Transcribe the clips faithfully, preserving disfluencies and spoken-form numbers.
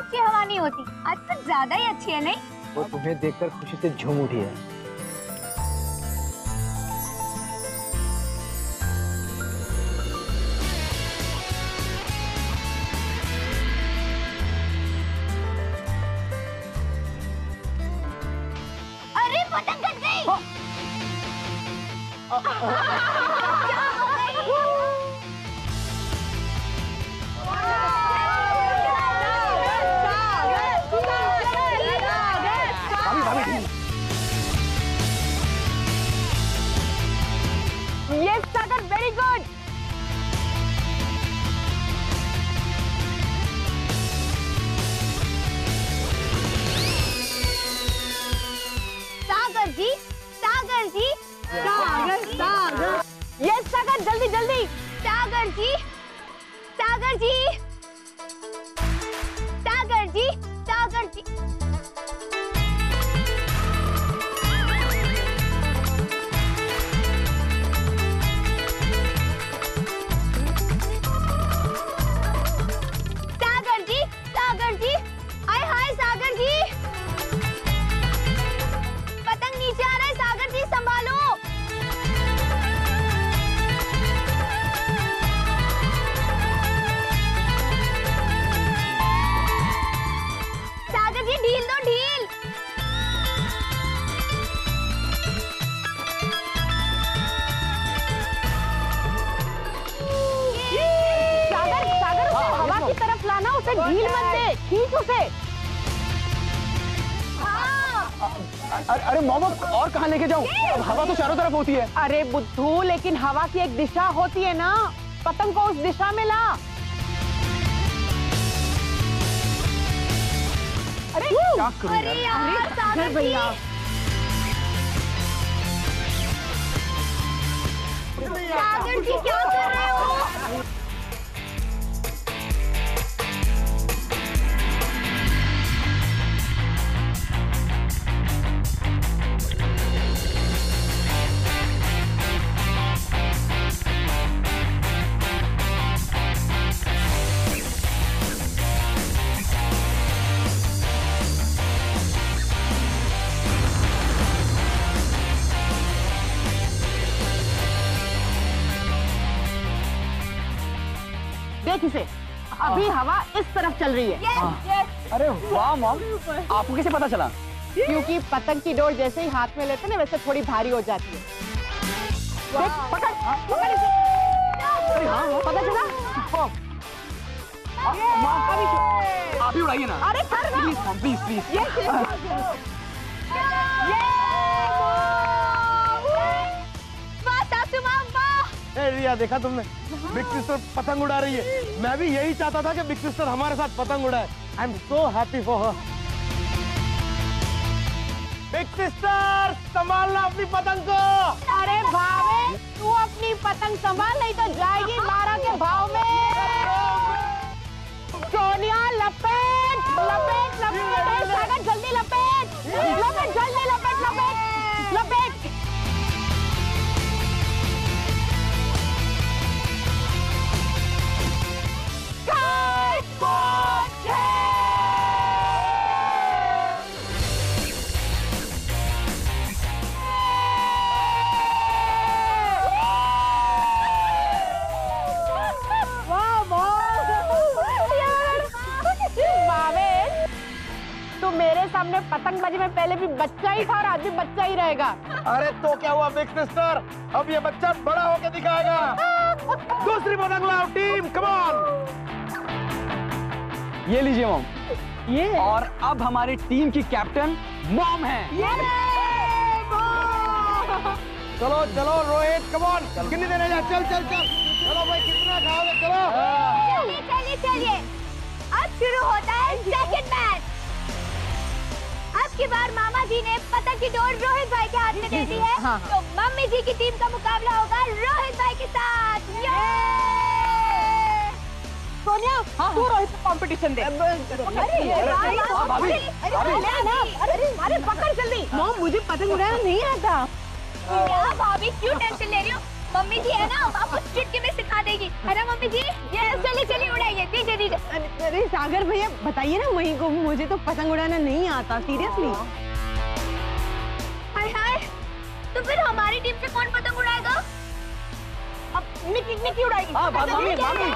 अच्छी हवा नहीं होती, आज कुछ ज्यादा ही अच्छी है नहीं? वो तुम्हें देखकर खुशी से झूम उठी है। अरे पतंग कट गई। Yes, Sagar, very good. सागर जी, सागर जी, सागर, सागर। Yes, Sagar, जल्दी जल्दी। सागर जी, सागर जी, सागर जी, सागर जी। सागर जी, सागर जी, हाय हाय सागर जी, पतंग नीचे आ रहा है, सागर जी संभालो। सागर जी ढील दो, ढील। सागर, सागर, उसे हवा की तरफ लाना, उसे ढील मत दे, खींच उसे। अरे अरे मॉम, और कहाँ लेके जाऊँ? अब हवा तो चारों तरफ होती है। अरे बुद्धू, लेकिन हवा की एक दिशा होती है ना, पतंग को उस दिशा में ला। अरे क्या करूँ अरे यार? यार सागर जी, भैया। सागर जी क्या कर रहे हो? देख इसे, अभी हवा इस तरफ चल रही है। Yes yes. अरे वाह मॉम, आपको कैसे पता चला? क्योंकि पतंग की डोर जैसे ही हाथ में लेते ना, वैसे थोड़ी भारी हो जाती है। देख, पकड़, पकड़ इसे। अरे हाँ, पता चला? मॉम आप ही उड़ाइए ना। अरे कर ना। Please mom, please please. Yes, yes, yes, yes. वाह सासू माँ, वाह। ए रिया, देखा तुमने? बिग सिस्टर पतंग उड़ा रही है। मैं भी यही चाहता था कि बिग सिस्टर हमारे साथ पतंग उड़ाए। I am so happy for her. Big sister, संभालना अपनी पतंग को। अरे भावे, तू अपनी पतंग संभाल, नहीं तो जाएगी मारा के भाव में। सोनिया लपेट, लपेट, लपेट, सागर जल्दी लपेट, लपेट, जल्दी लपेट, लपेट, लपेट। मेरे सामने पतंगबाजी में पहले भी बच्चा ही था और आज भी बच्चा ही रहेगा। अरे तो क्या हुआ बिग सिस्टर, अब ये बच्चा बड़ा होके दिखाएगा। दूसरी पतंग लाओ टीम, कम ऑन। ये लीजिए मॉम। ये और अब हमारी टीम की कैप्टन मॉम है। चलो चलो रोहित, कम ऑन, कितनी देने जा, चल चल चल। चलो भाई, कितना खाओगे, चलो। चलिए चलिए चलिए, अब शुरू होता है सेकंड मैच। अब की बार मामा जी ने पतंग की डोर रोहित भाई के हाथ में दे दी है। हाँ। तो मम्मी जी की टीम का मुकाबला होगा रोहित भाई के साथ। सोनिया, तू रोहित को कंपटीशन दे। अरे अरे पकड़ जल्दी। मॉम, मुझे पतंग उड़ाना नहीं आता। क्या भाभी, क्यों टेंशन ले रही हो? मम्मी जी है ना, आपको चुटकी में सिखा देगी, है ना मम्मी जी? ये चलिए चलिए उड़ाइए, दीजिए दीजिए। अरे सागर भैया बताइए ना मही को, मुझे तो पतंग उड़ाना नहीं आता सीरियसली। हाय हाय, तो फिर हमारी टीम से कौन पतंग उड़ाएगा? अब निकी निकी उड़ाएगी। हाँ मामी मामी।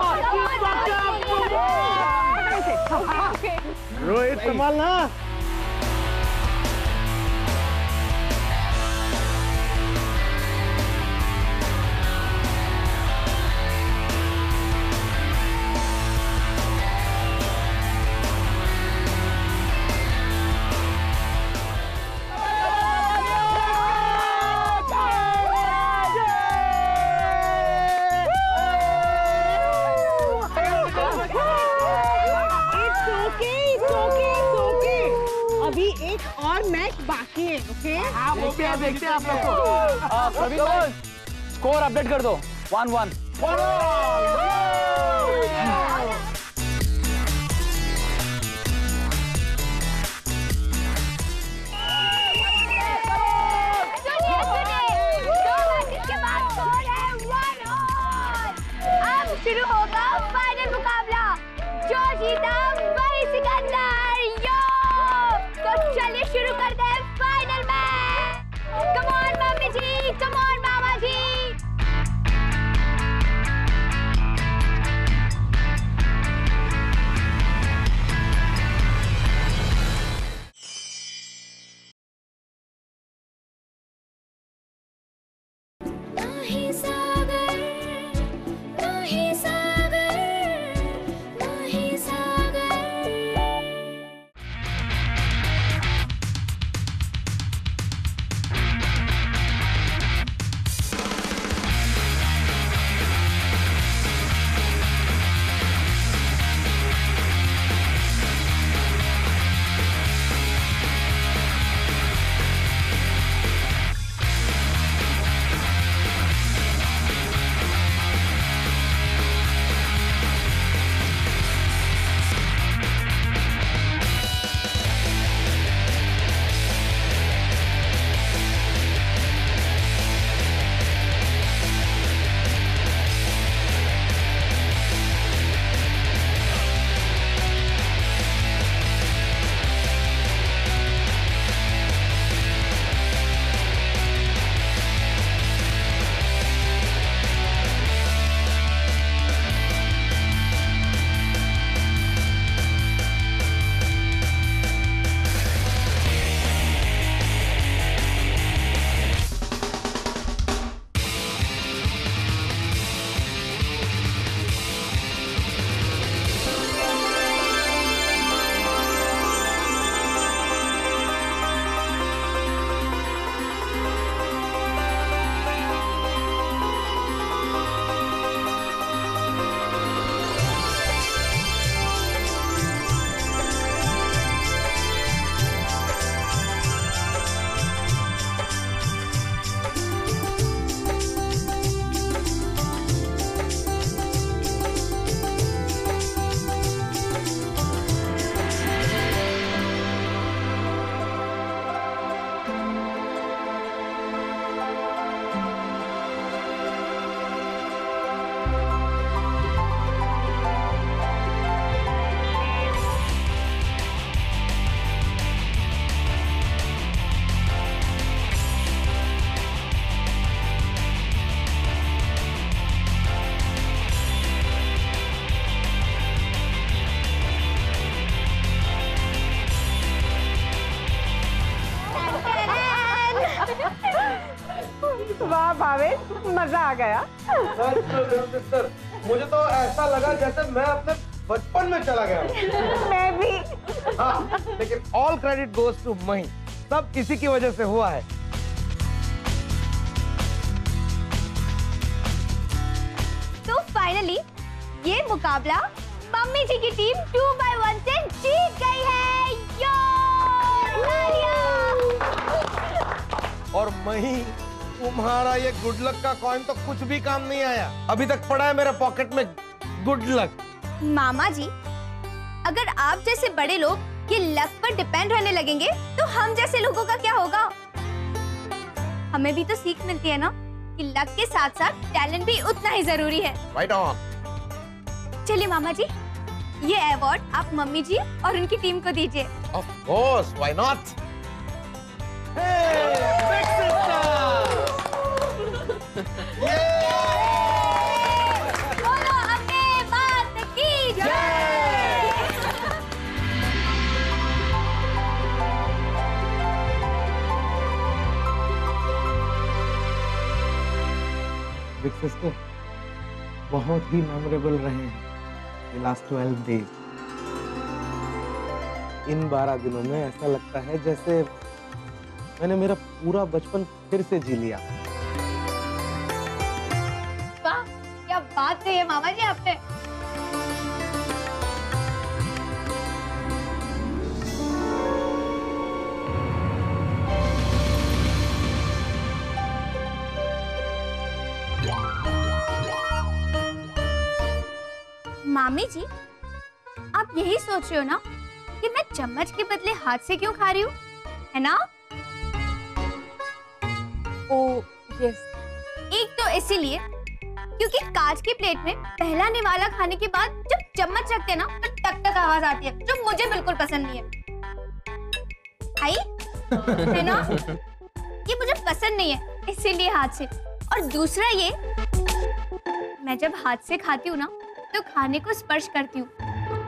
रोहित संभालना। अभी एक और मैच बाकी है, ओके? हाँ वो भी आप देखते हैं आप लोग को। प्रवीण भाई स्कोर अपडेट कर दो। One one. सुनिए सुनिए, दो मैचेस के बाद स्कोर है वन ऑल। अब शुरू होगा फाइनल मुकाबला, जो जीता वही सिकंदर। यो, तो चलिए शुरू करते हैं final match. Come on mummy ji, come on मामा जी। वाह भावेश, मजा आ गया। सर मुझे तो ऐसा लगा जैसे मैं अपने बचपन में चला गया। मैं भी। हाँ, लेकिन ऑल क्रेडिट गोज टू मही, सब किसी की वजह से हुआ है। तो फाइनली ये मुकाबला मम्मी जी की टीम टू बाय वन से जीत गई है। यो, और मही तुम्हारा ये गुड लक का कॉइन तो कुछ भी काम नहीं आया, अभी तक पड़ा है मेरे पॉकेट में गुड लक। मामा जी, अगर आप जैसे बड़े लोग ये लक पर डिपेंड रहने लगेंगे तो हम जैसे लोगों का क्या होगा? हमें भी तो सीख मिलती है ना कि लक के साथ साथ टैलेंट भी उतना ही जरूरी है। Right on. चलिए मामा जी, ये अवार्ड आप मम्मी जी और उनकी टीम को दीजिए। Of course, why not. बोलो अपने बात की जय। बिग सिस्टर, बहुत ही मेमोरेबल रहे हैं ये लास्ट ट्वेल्व डेज। इन बारह दिनों में ऐसा लगता है जैसे मैंने मेरा पूरा बचपन फिर से जी लिया। वाह, क्या बात कही है मामा जी आपने। मामी जी, आप यही सोच रहे हो ना कि मैं चम्मच के बदले हाथ से क्यों खा रही हूँ, है ना? Oh yes. एक तो इसीलिए क्योंकि कांच की प्लेट में पहला निवाला खाने के बाद जब चम्मच रखते हैं ना तो टक टक आवाज आती है, जो मुझे बिल्कुल पसंद नहीं है। आई है ना? ये मुझे पसंद नहीं है, इसीलिए हाथ से। और दूसरा ये, मैं जब हाथ से खाती हूँ ना तो खाने को स्पर्श करती हूँ,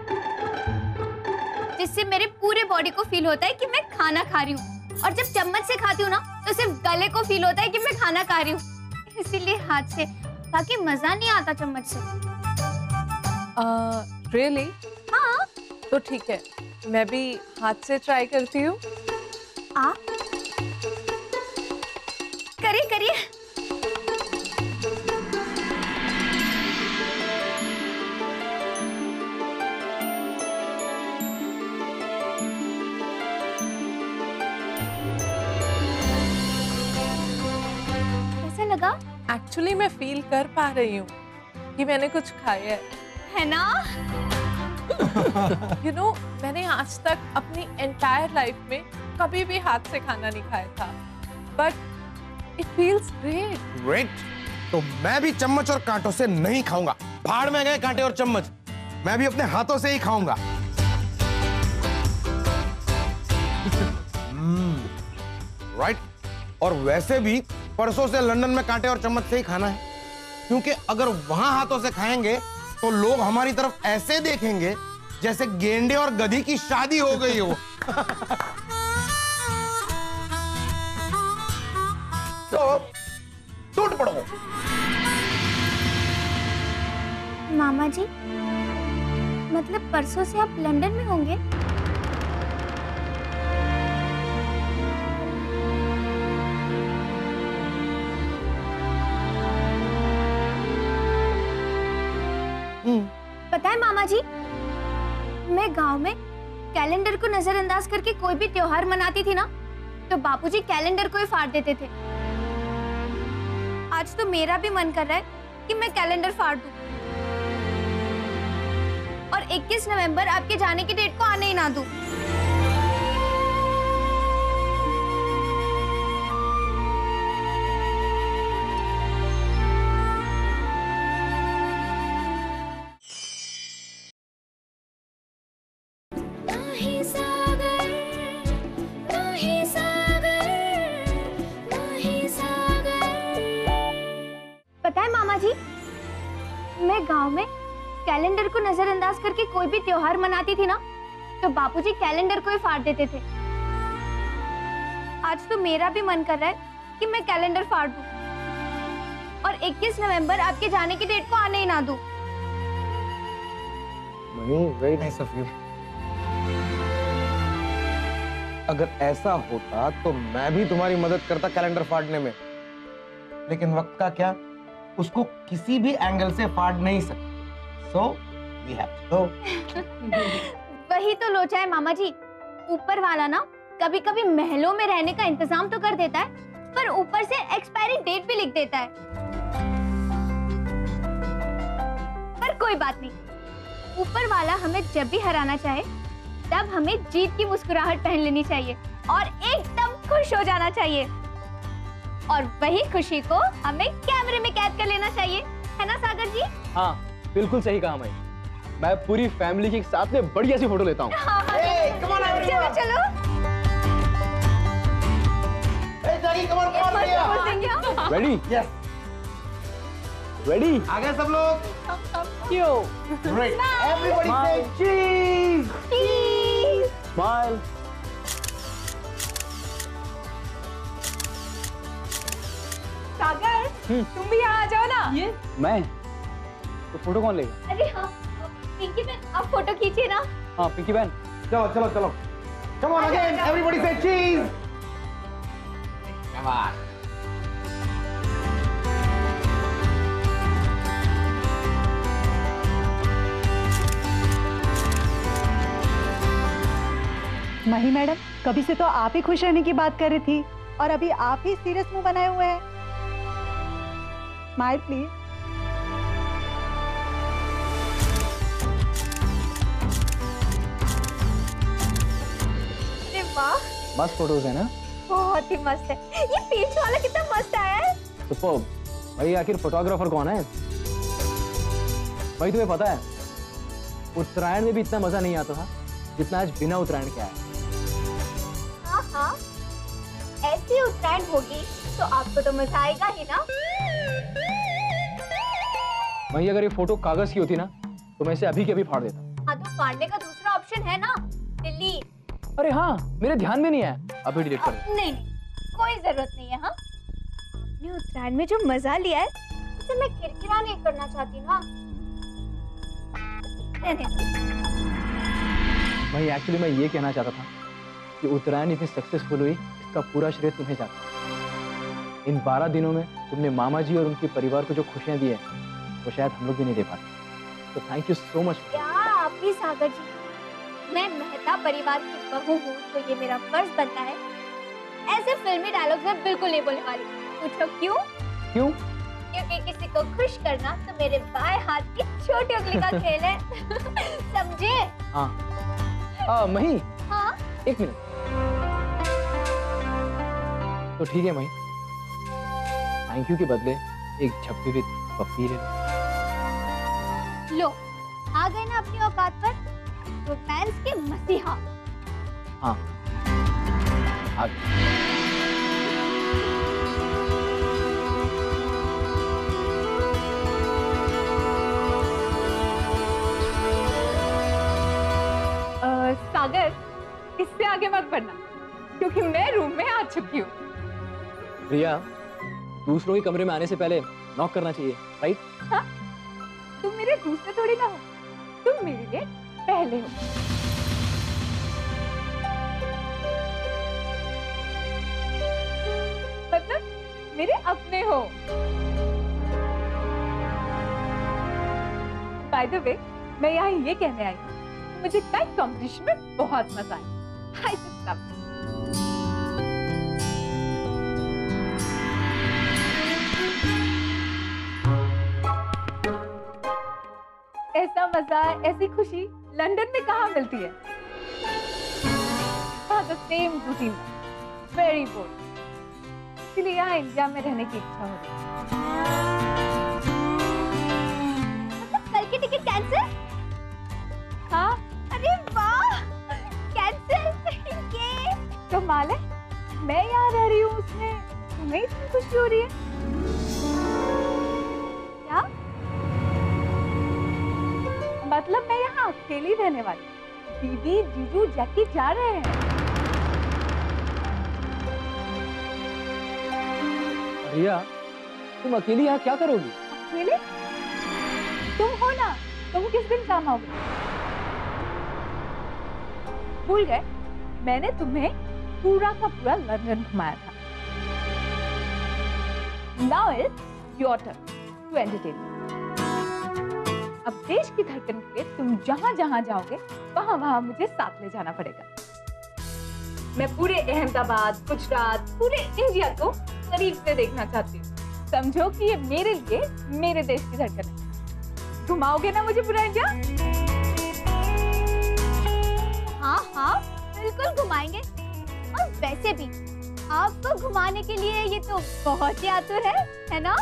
जिससे मेरे पूरे बॉडी को फील होता है कि मैं खाना खा रही हूँ। और जब चम्मच से खाती हूँ ना तो सिर्फ गले को फील होता है कि मैं खाना खा रही हूँ, इसीलिए हाथ से। बाकी मजा नहीं आता चम्मच से। रियली? हाँ। तो ठीक है, मैं भी हाथ से ट्राई करती हूँ। आ करिए करिए। कैसा लगा? एक्चुअली मैं फील कर पा रही हूँ कि मैंने कुछ खाया है, है ना? यू नो, मैंने आज तक अपनी एंटायर लाइफ में कभी भी हाथ से खाना नहीं खाया था, but it feels great. Great. तो मैं भी चम्मच और कांटों से नहीं खाऊंगा। भाड़ में गए कांटे और चम्मच, मैं भी अपने हाथों से ही खाऊंगा। राइट। और वैसे भी परसों से लंदन में कांटे और चम्मच से ही खाना है, क्योंकि अगर वहां हाथों से खाएंगे तो लोग हमारी तरफ ऐसे देखेंगे जैसे गेंडे और गधी की शादी हो गई हो। तो टूट पड़ो। मामा जी, मतलब परसों से आप लंदन में होंगे? पता है मामा जी, मैं गांव में कैलेंडर को नजरअंदाज करके कोई भी त्योहार मनाती थी ना तो बापूजी कैलेंडर को ही फाड़ देते थे। आज तो मेरा भी मन कर रहा है कि मैं कैलेंडर फाड़ दूं और इक्कीस नवंबर आपके जाने की डेट को आने ही ना दूं। पता है मामा जी, मैं गांव में कैलेंडर को नजरअंदाज करके कोई भी त्योहार मनाती थी ना तो बापूजी कैलेंडर को ही फाड़ देते थे। आज तो मेरा भी मन कर रहा है कि मैं कैलेंडर फाड़ दूं और इक्कीस नवंबर आपके जाने की डेट को आने ही ना दूं। Mani, very nice of you. अगर ऐसा होता तो मैं भी तुम्हारी मदद करता कैलेंडर फाड़ने में, लेकिन वक्त का क्या, उसको किसी भी एंगल से फाड़ नहीं सकते। So we have to go. वही तो लोचा है मामा जी, ऊपर वाला ना कभी कभी महलों में रहने का इंतजाम तो कर देता है, पर ऊपर से एक्सपायरी डेट भी लिख देता है। पर कोई बात नहीं, ऊपर वाला हमें जब भी हराना चाहे तब हमें जीत की मुस्कुराहट पहन लेनी चाहिए और एकदम खुश हो जाना चाहिए। और वही खुशी को हमें कैमरे में कैद कर लेना चाहिए, है ना सागर जी? हाँ बिल्कुल सही कहा मैं मैं पूरी फैमिली के साथ में बढ़िया सी फोटो लेता हूँ। हाँ, हाँ, Hey, come on, चलो everyone. चलो। Hey, Jackie, come on, come on, भैया। Ready Yes. रेडी आ गए सब लोग? क्यों Great. Everybody say cheese. Cheese. Smile. Sagar तुम भी यहाँ आ जाओ ना। ये मैं तो फोटो कौन लेगा? अरे हाँ, पिंकी बहन आप फोटो खींचिए ना। हाँ पिंकी बहन चलो चलो चलो। Come on again. Everybody say cheese. Come on. Mahi madam, कभी से तो आप ही खुश रहने की बात कर रही थी और अभी आप ही सीरियस मुंह बनाए हुए हैं। Smile please. अरे वाह, मस्त फोटोज है ना? बहुत ही मस्त है। ये पीछ वाला कितना मस्त आया है। सुपर्ब। भाई आखिर फोटोग्राफर कौन है? भाई तुम्हें पता है उत्तरायण में भी इतना मजा नहीं आता था जितना आज बिना उत्तरायण के आया। हाँ हाँ, ऐसी उत्तरायण होगी तो आपको तो मजा आएगा ही ना। भाई अगर ये फोटो कागज की होती ना तो मैं इसे अभी के अभी फाड़ देता। हाँ तो फाड़ने का दूसरा ऑप्शन है ना, दिल्ली। अरे हाँ, मेरे ध्यान में नहीं आया, अभी डिलीट कर दे। नहीं नहीं, कोई जरूरत नहीं है। हाँ, आपने उत्तरायण में जो मजा लिया है उसे मैं किरकिरा नहीं करना चाहती ना। नहीं नहीं, भाई एक्चुअली मैं ये कहना चाहता था कि उत्तरायण इतनी सक्सेसफुल हुई इसका पूरा श्रेय तुम्हें जाता है। इन बारह दिनों में तुमने मामा जी और उनके परिवार को जो खुशियां दी है वो शायद हम लोग भी नहीं दे पाते। तो थैंक यू सो मच। क्या आप भी सागर जी, मैं मेहता परिवार की बहू हूँ तो ये मेरा फर्ज बनता है ऐसे फिल्मी डायलॉग्स में बिल्कुल नहीं बोलने वाली। पूछो क्यों? क्यों? क्योंकि किसी को खुश करना तो मेरे बाएं हाथ की छोटी उंगली का खेल है। समझे? हाँ हाँ मही, हाँ एक मिनट। तो ठीक है मही, थैंक यू के बदले एक झप्पी विद पप्पी ले लो। लो, आ गए ना अपनी औकात पर, रोमांस के मसीहा। हाँ आ गए। सागर इससे आगे मत बढ़ना क्योंकि मैं रूम में आ चुकी हूँ। प्रिया, दूसरों के कमरे में आने से पहले नॉक करना चाहिए, राइट? हाँ? तुम मेरे दूसरे थोड़ी ना हो, तुम मेरे लिए पहले हो। मतलब मेरे अपने हो। बाय द वे, मैं यहाँ ये कहने आई हूँ मुझे काइट कॉम्पिटिशन में बहुत मजा आया। I just love it. ऐसा मजा, ऐसी खुशी लंदन में कहाँ मिलती है? हाँ, the same routine, very boring. इसलिए यहाँ इंडिया में रहने की इच्छा हो रही है। मतलब कल की टिकट कैंसिल? हाँ, अरे वाह, कैंसिल ये कमाल है। मैं यहाँ रह रही हूँ उसमें तुम्हें इतनी खुशी हो रही है? क्या? मतलब मैं यहाँ अकेली रहने वाली, दीदी जीजू जैकी जा रहे हैं। प्रिया, तुम अकेली यहाँ क्या करोगी? अकेले? तुम हो ना, तुम किस दिन काम आओगे? भूल गए, मैंने तुम्हें पूरा का पूरा लंदन घुमाया था। Now it's your turn to entertain me. अब देश की धड़कन के लिए तुम जहां जहां जाओगे वहां वहां मुझे साथ ले जाना पड़ेगा। मैं पूरे अहमदाबाद, गुजरात, पूरे इंडिया को करीब से देखना चाहती हूँ। समझो कि ये मेरे लिए मेरे देश की धड़कन है। घुमाओगे ना मुझे पूरा इंडिया? हाँ हाँ, बिल्कुल घुमाएंगे। और वैसे भी आपको घुमाने के लिए ये तो बहुत ही आतुर है, है ना?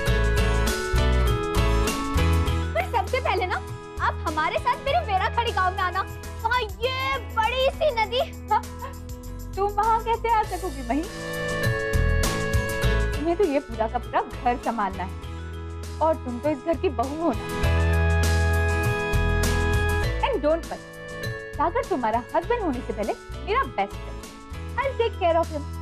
पर सबसे पहले ना आप हमारे साथ मेरे वेराखड़ी गांव में आना। वहाँ ये बड़ी सी नदी। तुम वहाँ कैसे आ सकोगी मही? तुम्हें तो ये पूरा का पूरा घर संभालना है और तुम तो इस घर की बहू होना। एंड डोंट वरी, सागर तुम्हारा हस्बैंड होने से पहले मेरा best friend. I'll take care of him.